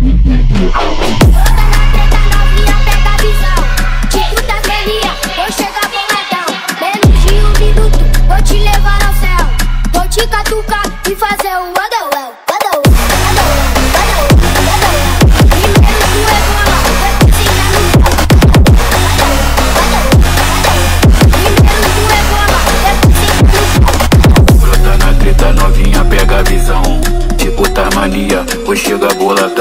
E fazer o adauel, adauel, brota na treta novinha, pega a visão. Tipo tá mania, pois chega a bola